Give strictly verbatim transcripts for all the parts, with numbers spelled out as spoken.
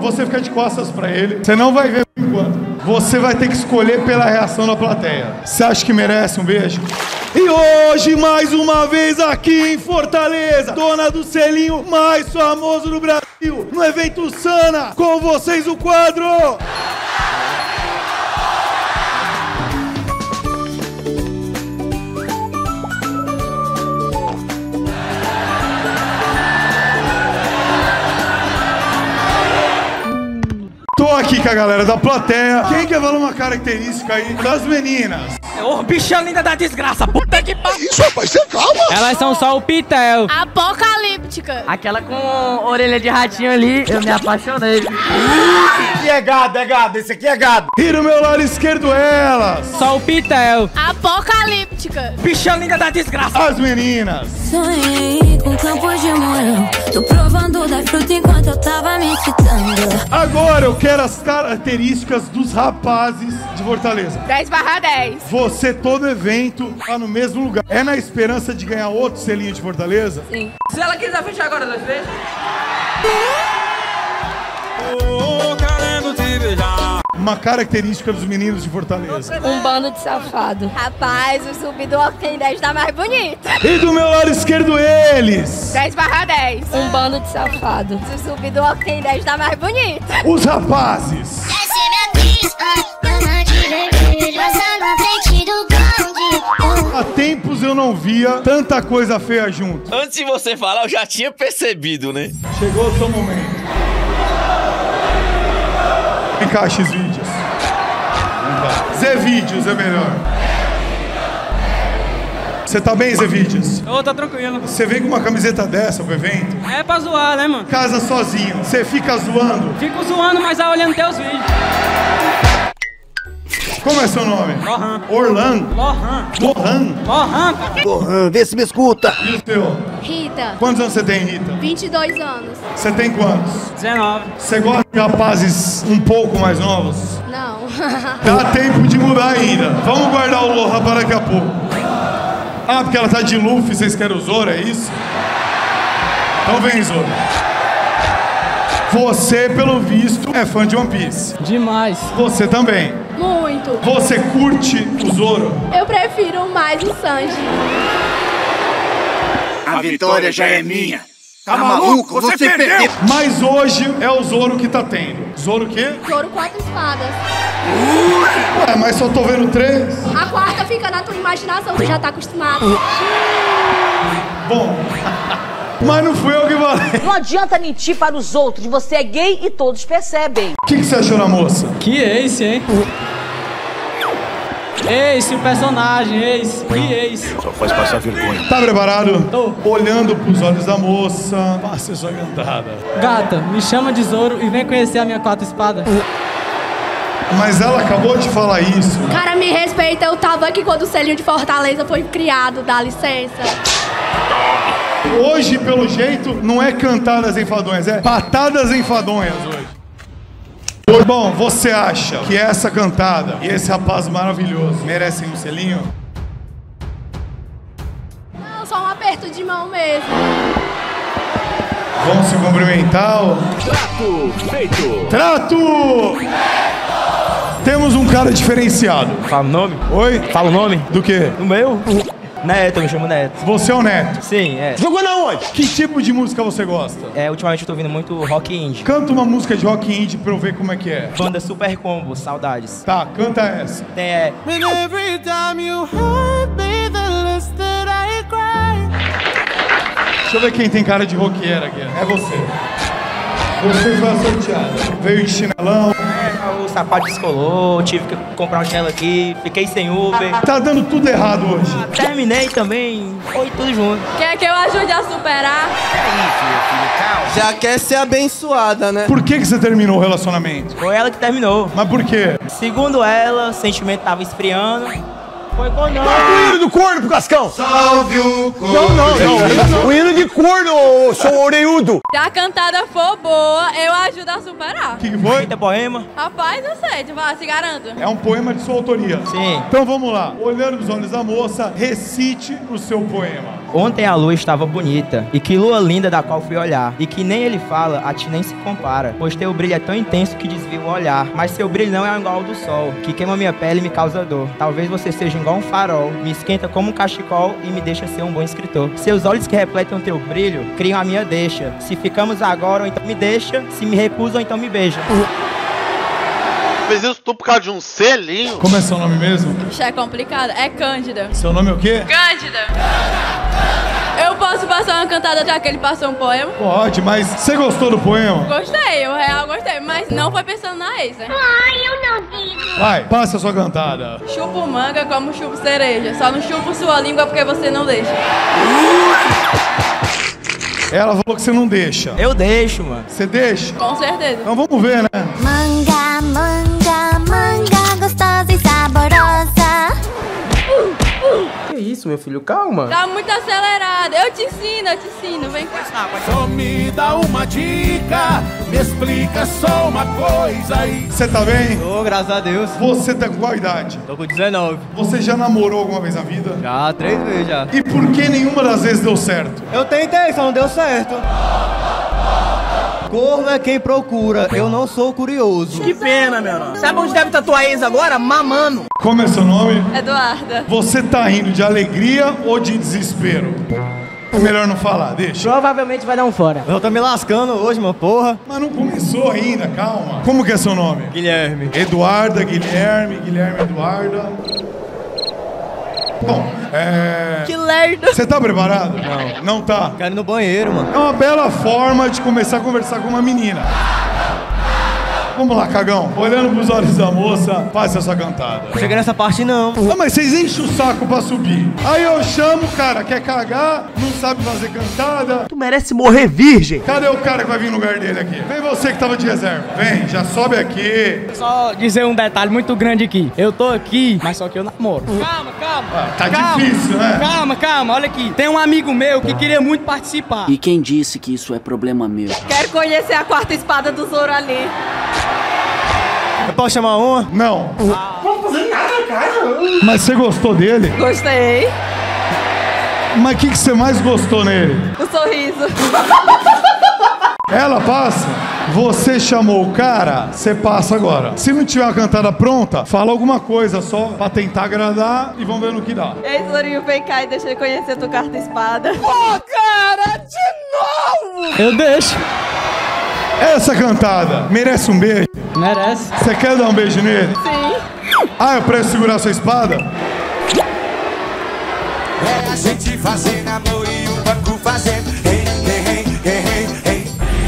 Você fica de costas pra ele. Você não vai ver por enquanto. Você vai ter que escolher pela reação da plateia. Você acha que merece um beijo? E hoje, mais uma vez aqui em Fortaleza, dona do selinho mais famoso do Brasil, no evento Sana, com vocês o quadro... Tô aqui com a galera da plateia. Quem quer falar uma característica aí das meninas? Ô, bicha linda da desgraça, puta que pariu. Isso, rapaz, você calma. Elas são só o pitel. Apocalíptica. Aquela com orelha de ratinho ali, eu me apaixonei. Esse é gado, é gado, esse aqui é gado. E no meu lado esquerdo elas. Só o pitel. Apocalíptica. Bicha linda da desgraça. As meninas. Sonhei com campos de morango. Tô provando da fruta enquanto eu tava me excitando. Agora eu quero as características dos rapazes de Fortaleza. dez barra dez. Você, todo evento, tá no mesmo lugar. É na esperança de ganhar outro selinho de Fortaleza? Sim. Se ela quiser fechar agora das vezes. Uma característica dos meninos de Fortaleza. Um bando de safado. Rapaz, o sub do Octane dez tá mais bonito. E do meu lado esquerdo eles. dez barra dez. Um bando de safado. O sub do Octane dez tá mais bonito. Os rapazes. Há tempos eu não via tanta coisa feia junto. Antes de você falar, eu já tinha percebido, né? Chegou o seu momento. Encaixe os vídeos. Zé Vídeos é melhor. Você tá bem, Zé Vídeos? Ô, tá tranquilo. Você vem com uma camiseta dessa pro evento? É pra zoar, né, mano? Casa sozinho. Você fica zoando. Fico zoando, mas vai olhando teus vídeos. Como é seu nome? Lohan. Orlando? Lohan. Lohan? Lohan. Porra, vê se me escuta. E o seu? Rita. Quantos anos você tem, Rita? vinte e dois anos. Você tem quantos? dezenove. Você gosta de rapazes um pouco mais novos? Não. Dá tempo de mudar ainda. Vamos guardar o Lohan para daqui a pouco. Ah, porque ela tá de Luffy, vocês querem o Zoro, é isso? Então vem, Zoro. Você, pelo visto, é fã de One Piece. Demais. Você também. Muito. Você curte o Zoro? Eu prefiro mais o Sanji. A vitória já é minha. Tá maluco? Você perdeu. Mas hoje é o Zoro que tá tendo. Zoro o quê? Zoro quatro espadas. Ué, mas só tô vendo três. A quarta fica na tua imaginação, você já tá acostumado. Bom, mas não fui eu que falei. Não adianta mentir para os outros, você é gay e todos percebem. O que, que você achou na moça? Que ace, hein? Ace, o personagem, ace. Que ace. Só faz passar vergonha. Tá preparado? Tô. Olhando pros olhos da moça, passe sua cantada. Gata, me chama de Zoro e vem conhecer a minha quatro espadas. Mas ela acabou de falar isso. Cara, me respeita, eu tava aqui quando o selinho de Fortaleza foi criado, dá licença. Hoje, pelo jeito, não é cantadas enfadonhas, é patadas enfadonhas hoje. Bom, você acha que essa cantada e esse rapaz maravilhoso merecem um selinho? Não, só um aperto de mão mesmo. Vamos se cumprimentar? Trato feito. Trato! Temos um cara diferenciado. Fala o nome? Oi? Fala o nome? Do quê? O meu? Neto, eu me chamo Neto. Você é o Neto. Sim, é. Jogou na onde? Que tipo de música você gosta? É, ultimamente eu tô ouvindo muito rock indie. Canta uma música de rock indie pra eu ver como é que é. Banda Super Combo, saudades. Tá, canta essa. Tem, é... Deixa eu ver quem tem cara de roqueira aqui. É você. Você foi a sorteada. Veio de chinelão. O sapato descolou, tive que comprar um chinelo aqui, fiquei sem Uber. Tá dando tudo errado hoje. Terminei também, foi tudo junto. Quer que eu ajude a superar? Já quer ser abençoada, né? Por que que você terminou o relacionamento? Foi ela que terminou. Mas por quê? Segundo ela, o sentimento tava esfriando. Foi com nós. O hino do corno pro Cascão. Salve o corno. Não, não, não. não. O hino de corno, seu orelhudo. Se a cantada for boa, eu ajudo a superar. O que que foi? Eita, poema? Rapaz, eu sei, vai, se garanto. É um poema de sua autoria. Sim. Então vamos lá. Olhando nos olhos da moça, recite o seu poema. Ontem a lua estava bonita, e que lua linda da qual fui olhar, e que nem ele fala, a ti nem se compara, pois teu brilho é tão intenso que desvia o olhar, mas seu brilho não é igual ao do sol, que queima minha pele e me causa dor. Talvez você seja igual um farol, me esquenta como um cachecol e me deixa ser um bom escritor. Seus olhos que refletem o teu brilho, criam a minha deixa. Se ficamos agora, ou então me deixa, se me recusa, ou então me beija. Fez isso tudo por causa de um selinho? Como é seu nome mesmo? Isso é complicado. É Cândida. Seu nome é o quê? Cândida. Eu posso passar uma cantada já que ele passou um poema? Pode, mas você gostou do poema? Gostei, eu real gostei, mas não foi pensando na ex, né? Ai, eu não digo. Vai, passa a sua cantada. Chupo manga como chupo cereja. Só não chupo sua língua porque você não deixa. Ela falou que você não deixa. Eu deixo, mano. Você deixa? Com certeza. Então vamos ver, né? Manga, manga, manga gostosa e saborosa. Que isso, meu filho? Calma. Tá muito acelerado. Eu te ensino, eu te ensino. Vem cá. Só me dá uma dica, me explica só uma coisa aí. Você tá bem? Tô, graças a Deus. Você tá com qual idade? Tô com dezenove. Você já namorou alguma vez na vida? Já, três vezes já. E por que nenhuma das vezes deu certo? Eu tentei, só não deu certo. Corno é quem procura, eu não sou curioso. Que pena, meu nome. Sabe onde deve tatuar ex agora? Mamando. Como é seu nome? Eduarda. Você tá rindo de alegria ou de desespero? É melhor não falar, deixa. Provavelmente vai dar um fora. Eu tô me lascando hoje, meu porra. Mas não começou ainda, calma. Como que é seu nome? Guilherme. Eduarda, Guilherme, Guilherme, Eduarda. Bom, é... Que lerdo. Você tá preparado? Não. Não tá? Quero ir no banheiro, mano. É uma bela forma de começar a conversar com uma menina. Vamos lá, cagão. Olhando pros olhos da moça, faça essa cantada. Cheguei nessa parte não. Ah, mas vocês enchem o saco pra subir. Aí eu chamo o cara, quer cagar, não sabe fazer cantada. Tu merece morrer virgem. Cadê o cara que vai vir no lugar dele aqui? Vem você que tava de reserva. Vem, já sobe aqui. Só dizer um detalhe muito grande aqui. Eu tô aqui, mas só que eu namoro. Calma, calma. Ah, tá calma, difícil, né? Calma, calma, olha aqui. Tem um amigo meu que queria muito participar. E quem disse que isso é problema meu? Quero conhecer a quarta espada do Zoro ali. Eu posso chamar uma? Não. Ah. Não vou fazer nada, cara. Mas você gostou dele? Gostei. Mas o que, que você mais gostou nele? O sorriso. Ela passa? Você chamou o cara, você passa agora. Se não tiver uma cantada pronta, fala alguma coisa só pra tentar agradar e vamos ver no que dá. Ei, Zorinho, vem cá e deixa eu conhecer a tua quarta espada. Pô, cara, de novo. Eu deixo. Essa cantada merece um beijo? Merece. Você quer dar um beijo nele? Sim. Ah, eu preciso segurar sua espada? É a gente fazendo amor e o banco fazendo. Hey, hey, hey, hey,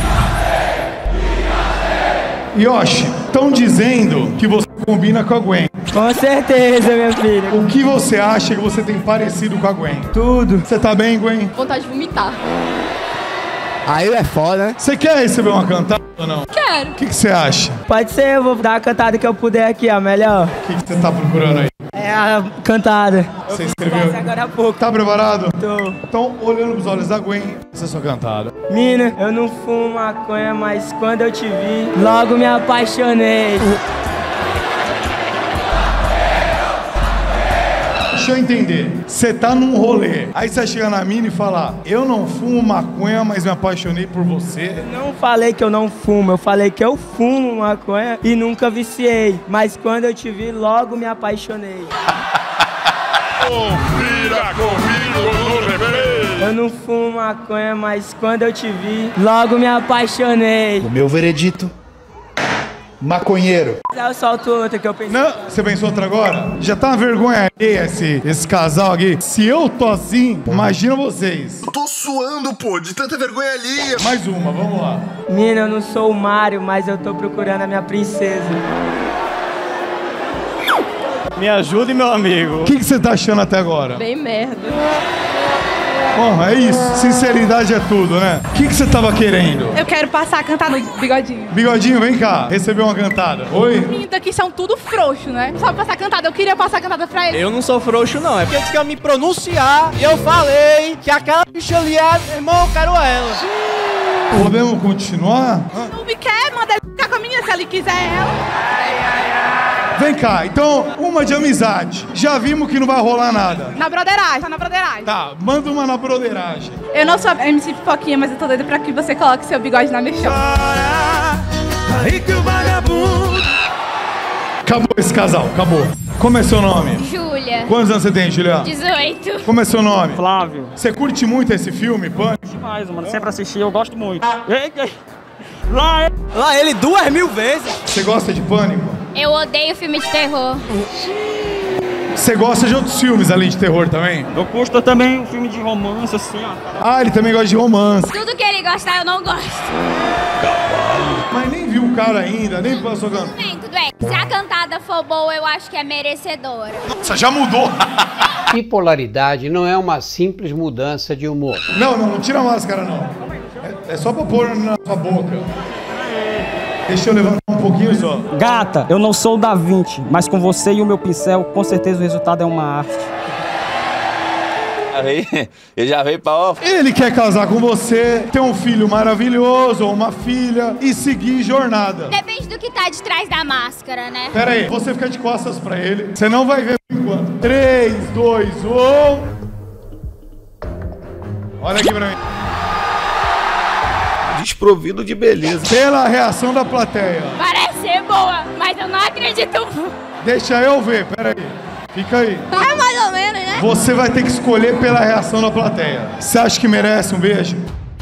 hey. Yoshi, estão dizendo que você combina com a Gwen. Com certeza, minha filha. O que você acha que você tem parecido com a Gwen? Tudo. Você tá bem, Gwen? Vontade de vomitar. Aí é foda, né? Você quer receber uma cantada ou não? Quero. O que que você acha? Pode ser, eu vou dar a cantada que eu puder aqui, ó, melhor. O que que você tá procurando aí? É a cantada. Você escreveu? Agora há pouco. Tá preparado? Tô. Então, olhando pros olhos da Gwen, essa é a sua cantada. Mina, eu não fumo maconha, mas quando eu te vi, logo me apaixonei. Deixa eu entender. Você tá num rolê, aí você chega na mina e fala: eu não fumo maconha, mas me apaixonei por você. Eu não falei que eu não fumo, eu falei que eu fumo maconha e nunca viciei. Mas quando eu te vi, logo me apaixonei. Confira comigo no replay. Eu não fumo maconha, mas quando eu te vi, logo me apaixonei. O meu veredito: maconheiro. Eu solto outra que eu pensei. Não, você pensou outra agora? Já tá uma vergonha alheia esse, esse casal aqui. Se eu tô assim, imagina vocês. Eu tô suando, pô, de tanta vergonha alheia. Mais uma, vamos lá. Mina, eu não sou o Mario, mas eu tô procurando a minha princesa. Me ajude, meu amigo. O que que você tá achando até agora? Bem merda. Bom, é isso. Sinceridade é tudo, né? O que que você tava querendo? Eu quero passar a cantada no bigodinho. Bigodinho, vem cá. Recebeu uma cantada. Oi? Os meninos aqui são tudo frouxo, né? Não sabe passar cantada. Eu queria passar cantada pra ele. Eu não sou frouxo, não. É porque disse que eu me pronunciar e eu falei que aquela bicha ali é... Irmão, eu quero ela. Podemos continuar? Não me quer, manda ele ficar com a menina se ele quiser ela. Vem cá, então, uma uma de amizade. Já vimos que não vai rolar nada. Na broderagem, tá na broderagem. Tá, manda uma na broderagem. Eu não sou M C Pipoquinha, mas eu tô doida pra que você coloque seu bigode na minha show. Aí que o vagabundo. Acabou esse casal, acabou. Como é seu nome? Júlia. Quantos anos você tem, Julia? dezoito. Como é seu nome? Flávio. Você curte muito esse filme, Pânico? Demais, mano. Sempre assisti, eu gosto muito. Ei, ei. Lá, Lá ele duas mil vezes. Você gosta de Pânico? Eu odeio filme de terror. Você gosta de outros filmes além de terror também? eu curto também um filme de romance, assim, ó. Ah, ele também gosta de romance. Tudo que ele gostar, eu não gosto. Mas nem viu o cara ainda, nem passou cantando. Tudo bem, tudo bem. Se a cantada for boa, eu acho que é merecedora. Nossa, já mudou. Bipolaridade não é uma simples mudança de humor. Não, não, não tira a máscara, não. É, é só pra pôr na sua boca. Deixa eu levantar um pouquinho só. Gata, eu não sou o Da Vinci, mas com você e o meu pincel, com certeza o resultado é uma arte. Ele já veio pra off. Ele quer casar com você, ter um filho maravilhoso ou uma filha e seguir jornada. Depende do que tá de trás da máscara, né? Pera aí, você fica de costas pra ele, você não vai ver por enquanto. três, dois, um... Olha aqui pra mim. Desprovido de beleza. Pela reação da plateia. Parece ser boa, mas eu não acredito. Deixa eu ver, pera aí. Fica aí. É mais ou menos, né? Você vai ter que escolher pela reação da plateia. Você acha que merece um beijo?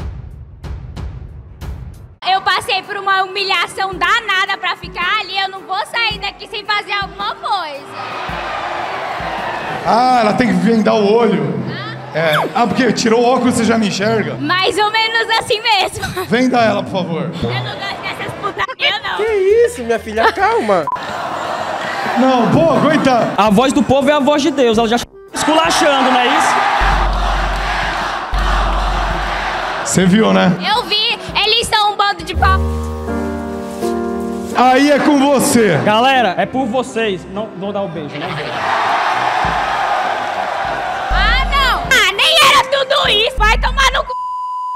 Eu passei por uma humilhação danada pra ficar ali. Eu não vou sair daqui sem fazer alguma coisa. Ah, ela tem que vendar o olho. É. Ah, porque tirou o óculos e você já me enxerga? Mais ou menos assim mesmo. Venda ela, por favor. Eu não gosto dessas putarias, não. Que isso, minha filha? Calma. Não, pô, aguenta. A voz do povo é a voz de Deus, ela já esculachando, não é isso? Você viu, né? Eu vi, eles são um bando de pau. Aí é com você. Galera, é por vocês. Não vou dar o beijo, né? Ah, não. Ah, nem era tudo isso. Vai tomar no cu.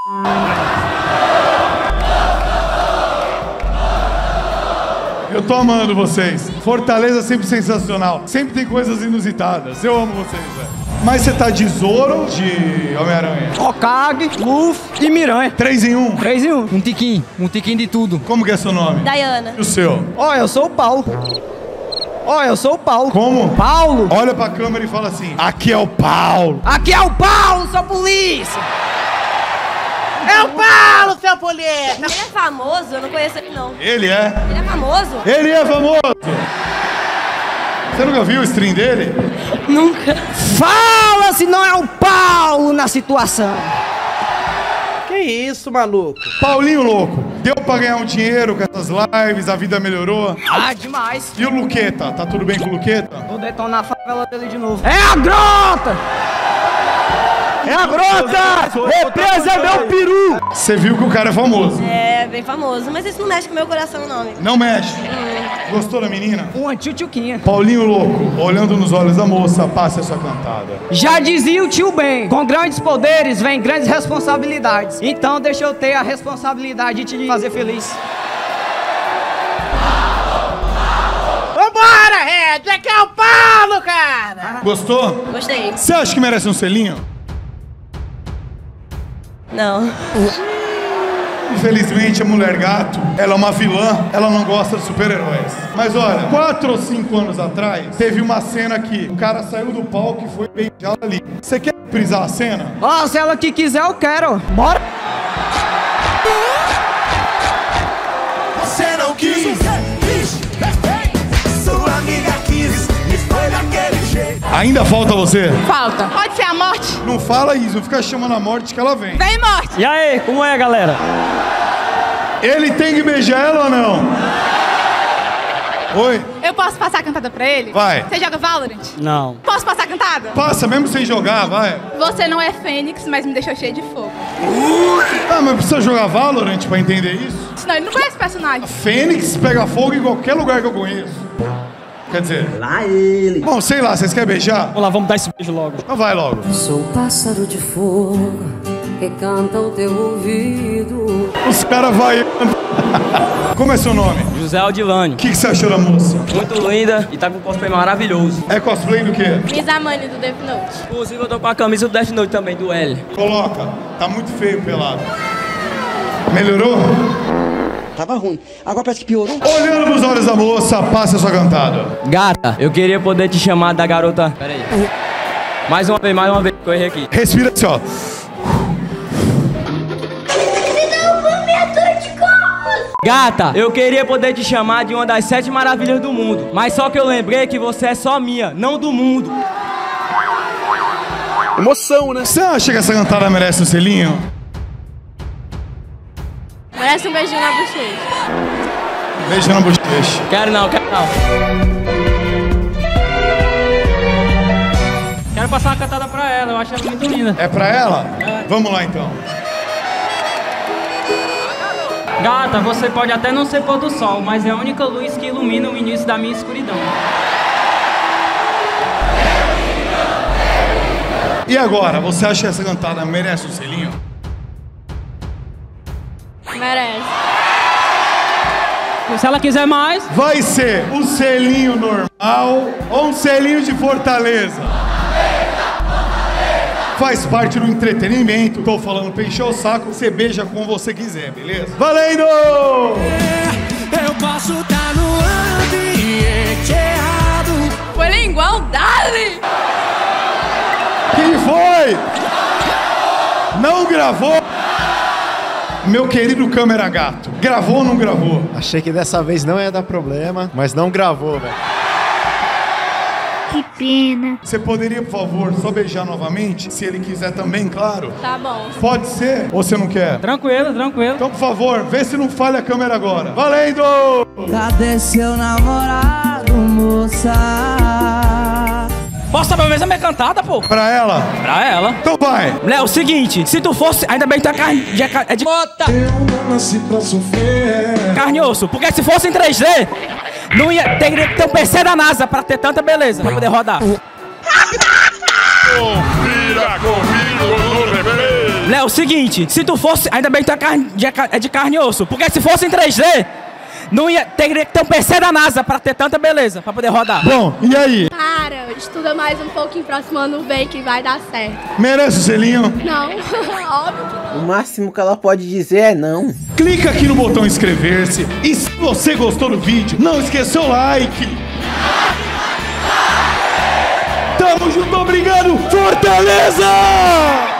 Eu tô amando vocês. Fortaleza sempre sensacional. Sempre tem coisas inusitadas. Eu amo vocês, velho. Mas você tá de Zoro, de Homem-Aranha? Hokage, Luffy e Miranha. Três em um? Três em um. Um tiquinho. Um tiquinho de tudo. Como que é seu nome? Dayana. E o seu? Ó, eu sou o Paulo. Ó, eu sou o Paulo. Como? Paulo. Olha pra câmera e fala assim: aqui é o Paulo. Aqui é o Paulo, sou polícia. É o Paulo, seu polícia! Ele é famoso? Eu não conheço ele, não. Ele é? Ele é famoso? Ele é famoso! Você nunca viu o stream dele? Nunca. Fala se não é o Paulo na situação. Que isso, maluco? Paulinho louco, deu pra ganhar um dinheiro com essas lives, a vida melhorou? Ah, demais. E o Luqueta, tá tudo bem com o Luqueta? Vou detonar a favela dele de novo. É a grota! É a grota! Represa meu peru! Você viu que o cara é famoso? É, bem famoso. Mas isso não mexe com o meu coração, não, amigo. Não mexe? Hum. Gostou da menina? Uma tchutchuquinha. Paulinho louco, olhando nos olhos da moça, passe a sua cantada. Já dizia o tio Ben, com grandes poderes vem grandes responsabilidades. Então deixa eu ter a responsabilidade de te fazer feliz. Vambora, Red! Aqui é o Paulo, cara! Gostou? Gostei. Você acha que merece um selinho? Não. Infelizmente, a Mulher Gato, ela é uma vilã, ela não gosta de super-heróis. Mas olha, quatro ou cinco anos atrás, teve uma cena que o cara saiu do palco e foi beijá-la ali. Você quer frisar a cena? Ó, oh, se ela que quiser, eu quero. Bora! Você não quis, sua amiga quis, e foi daquele jeito. Ainda falta você? Falta. Pode ser a morte? Não fala isso, não fica chamando a morte que ela vem. Vem, morte! E aí, como é, galera? Ele tem que beijar ela ou não? Oi? Eu posso passar a cantada pra ele? Vai. Você joga Valorant? Não. Posso passar a cantada? Passa, mesmo sem jogar, vai. Você não é Fênix, mas me deixou cheio de fogo. Ah, mas precisa jogar Valorant pra entender isso? Senão ele não conhece o personagem. Fênix pega fogo em qualquer lugar que eu conheço. Quer dizer... Lá ele. Bom, sei lá, vocês querem beijar? Vamos lá, vamos dar esse beijo logo. Então vai logo. Sou pássaro de fogo que canta ao teu ouvido. Os caras vai... Como é seu nome? José Aldilânio. O que, que você achou da moça? Muito linda e tá com um cosplay maravilhoso. É cosplay do quê? Miss Amani do Death Note. Inclusive eu tô com a camisa do Death Note também, do L. Coloca. Tá muito feio pelado. Melhorou? Tava ruim. Agora parece que piorou. Olhando nos olhos da moça, passa a sua cantada. Gata, eu queria poder te chamar da garota... Pera aí. Mais uma vez, mais uma vez, que eu errei aqui. Respira assim, ó. Gata, eu queria poder te chamar de uma das sete maravilhas do mundo. Mas só que eu lembrei que você é só minha, não do mundo. Emoção, né? Você acha que essa cantada merece um selinho? Merece um beijinho na bochecha. Beijo na bochecha. Quero não, quero não. Quero passar uma cantada pra ela, eu acho ela muito linda. É pra ela? É. Vamos lá então. Gata, você pode até não ser pôr do sol, mas é a única luz que ilumina o início da minha escuridão. E agora, você acha que essa cantada merece um selinho? Merece. Se ela quiser mais... Vai ser um selinho normal ou um selinho de Fortaleza? Faz parte do entretenimento. Tô falando pra encher o saco, você beija como você quiser, beleza? Valendo! É, eu posso estar no ambiente errado. Foi lingual, dale! Quem foi? Não gravou? Meu querido câmera gato. Gravou ou não gravou? Achei que dessa vez não ia dar problema, mas não gravou, velho. Que pena. Você poderia, por favor, só beijar novamente? Se ele quiser também, claro. Tá bom. Pode ser? Ou você não quer? Tranquilo, tranquilo. Então, por favor, vê se não falha a câmera agora. Valendo! Cadê seu namorado, moça? Posso saber mesmo a minha cantada, pô? Pra ela? Pra ela. Então vai. Léo, o seguinte, se tu fosse... Ainda bem que tu é carne... De, é de... Bota! Eu não nasci pra sofrer. Carne e osso, porque se fosse em três D... Não ia, teria que ter um P C da NASA pra ter tanta beleza, pra poder rodar. Confira comigo no replay. Léo, o seguinte, se tu fosse... Ainda bem que tu é, carne, de, é de carne e osso, porque se fosse em três D... Não ia, teria que ter um P C da NASA pra ter tanta beleza, pra poder rodar. Bom, e aí? Para, estuda mais um pouquinho, próximo ano vem que vai dar certo. Merece o selinho? Não, óbvio que não. O máximo que ela pode dizer é não. Clica aqui no botão inscrever-se e se você gostou do vídeo, não esqueça o like. Tamo junto, obrigado, Fortaleza!